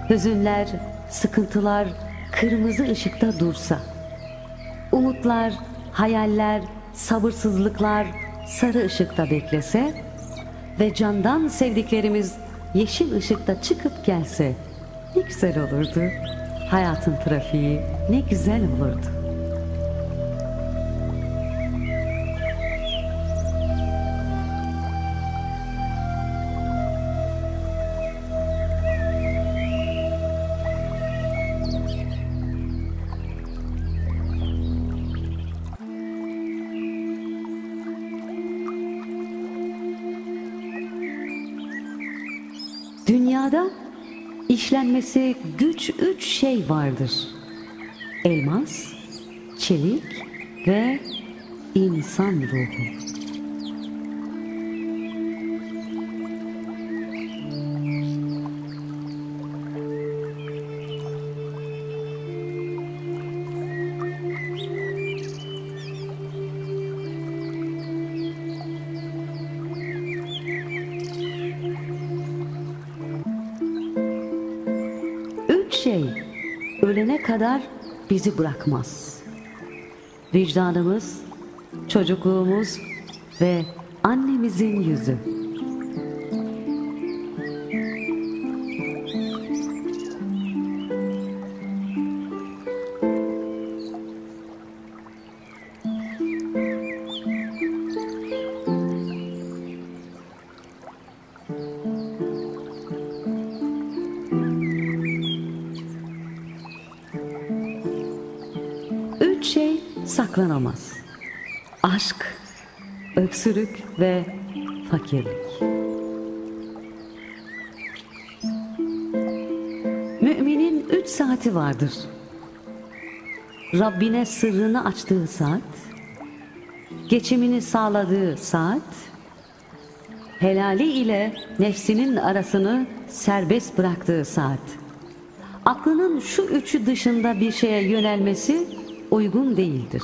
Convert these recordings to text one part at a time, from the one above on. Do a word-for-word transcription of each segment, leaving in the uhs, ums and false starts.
Hüzünler, sıkıntılar kırmızı ışıkta dursa, umutlar, hayaller, sabırsızlıklar sarı ışıkta beklese ve candan sevdiklerimiz yeşil ışıkta çıkıp gelse ne güzel olurdu. Hayatın trafiği ne güzel olurdu. Dünyada işlenmesi güç üç şey vardır: elmas, çelik ve insan ruhu. Üç şey ölene kadar bizi bırakmaz: vicdanımız, çocukluğumuz ve annemizin yüzü. Üç şey saklanamaz: aşk, öksürük ve fakirlik. Müminin üç saati vardır: Rabbine sırrını açtığı saat, geçimini sağladığı saat, helali ile nefsinin arasını serbest bıraktığı saat. Aklının şu üçü dışında bir şeye yönelmesi uygun değildir.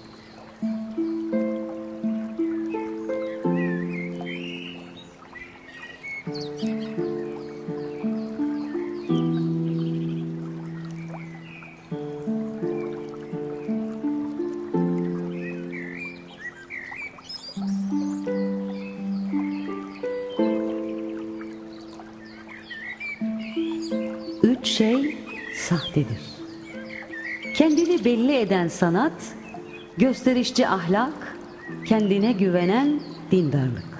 Üç şey sahtedir: kendini belli eden sanat, gösterişçi ahlak, kendine güvenen dindarlık.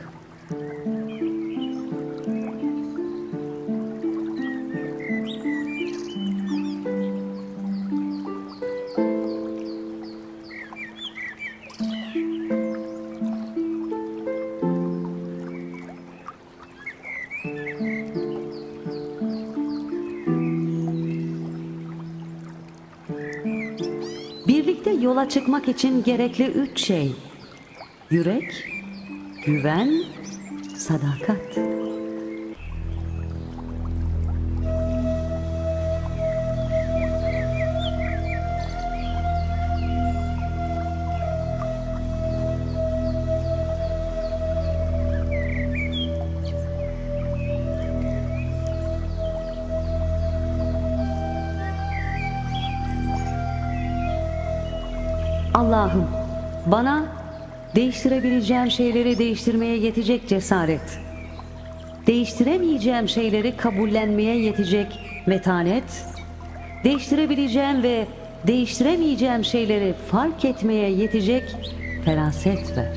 Birlikte yola çıkmak için gerekli üç şey: yürek, güven, sadakat. Allah'ım, bana değiştirebileceğim şeyleri değiştirmeye yetecek cesaret, değiştiremeyeceğim şeyleri kabullenmeye yetecek metanet, değiştirebileceğim ve değiştiremeyeceğim şeyleri fark etmeye yetecek feraset ver.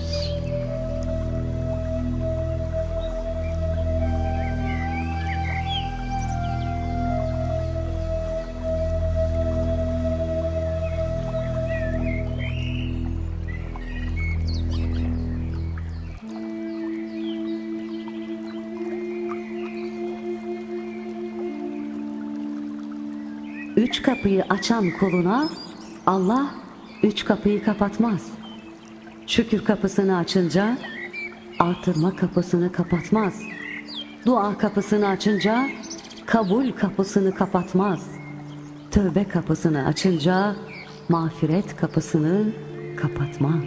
Üç kapıyı açan kuluna Allah üç kapıyı kapatmaz. Şükür kapısını açınca artırma kapısını kapatmaz. Dua kapısını açınca kabul kapısını kapatmaz. Tövbe kapısını açınca mağfiret kapısını kapatmaz.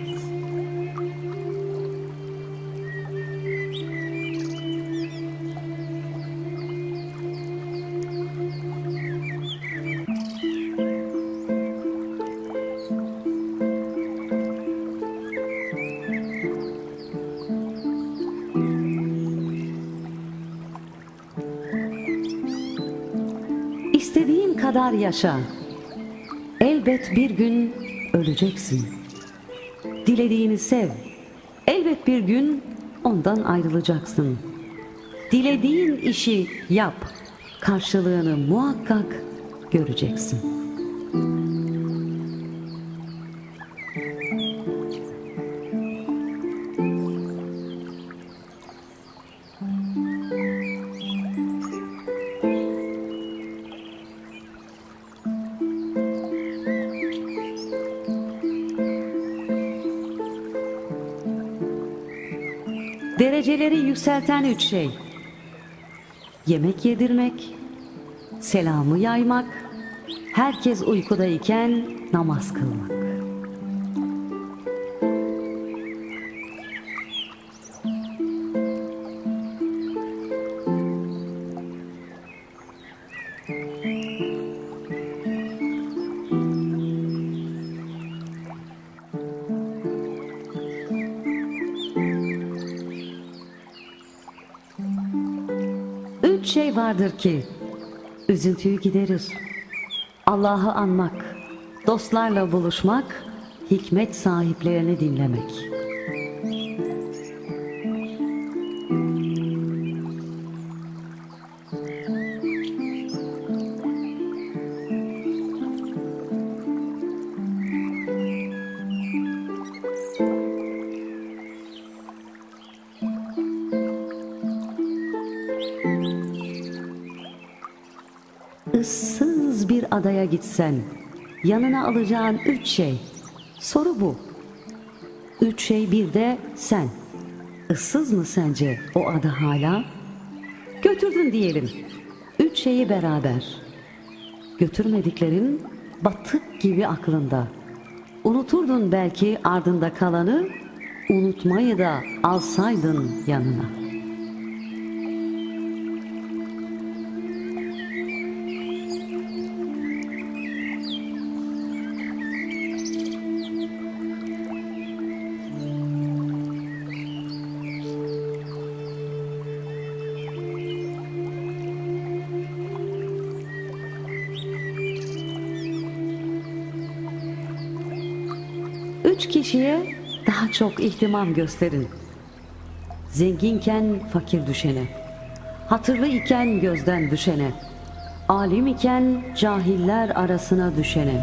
kadar yaşa. Elbet bir gün öleceksin. Dilediğini sev. Elbet bir gün ondan ayrılacaksın. Dilediğin işi yap. Karşılığını muhakkak göreceksin. Dereceleri yükselten üç şey: yemek yedirmek, selamı yaymak, herkes uykudayken namaz kılmak. Üç şey vardır ki üzüntüyü giderir: Allah'ı anmak, dostlarla buluşmak, hikmet sahiplerini dinlemek. Issız bir adaya gitsen, yanına alacağın üç şey. Soru bu. Üç şey bir de sen. Issız mı sence o ada hala? Götürdün diyelim. Üç şeyi beraber. Götürmediklerin batık gibi aklında. Unuturdun belki ardında kalanı, unutmayı da alsaydın yanına. Üç kişiye daha çok ihtimam gösterin. Zenginken fakir düşene, hatırlı iken gözden düşene, alim iken cahiller arasına düşene.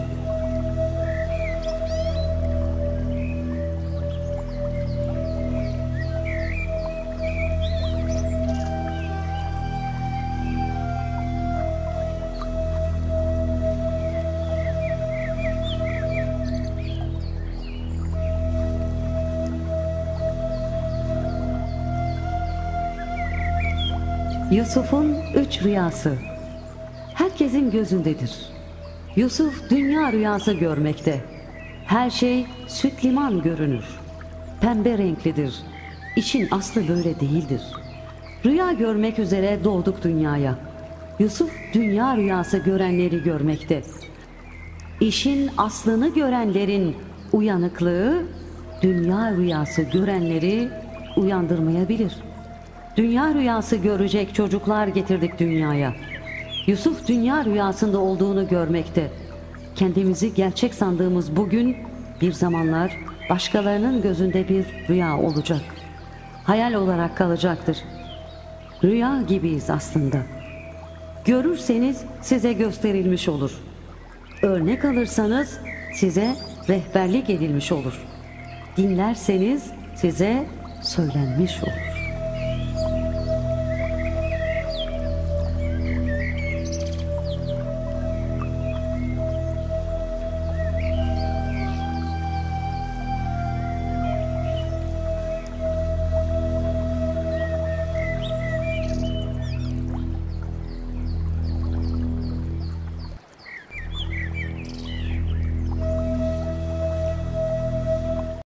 Yusuf'un üç rüyası herkesin gözündedir. Yusuf dünya rüyası görmekte. Her şey süt liman görünür. Pembe renklidir. İşin aslı böyle değildir. Rüya görmek üzere doğduk dünyaya. Yusuf dünya rüyası görenleri görmekte. İşin aslını görenlerin uyanıklığı, dünya rüyası görenleri uyandırmayabilir. Dünya rüyası görecek çocuklar getirdik dünyaya. Yusuf dünya rüyasında olduğunu görmekte. Kendimizi gerçek sandığımız bugün bir zamanlar başkalarının gözünde bir rüya olacak. Hayal olarak kalacaktır. Rüya gibiyiz aslında. Görürseniz size gösterilmiş olur. Örnek alırsanız size rehberlik edilmiş olur. Dinlerseniz size söylenmiş olur.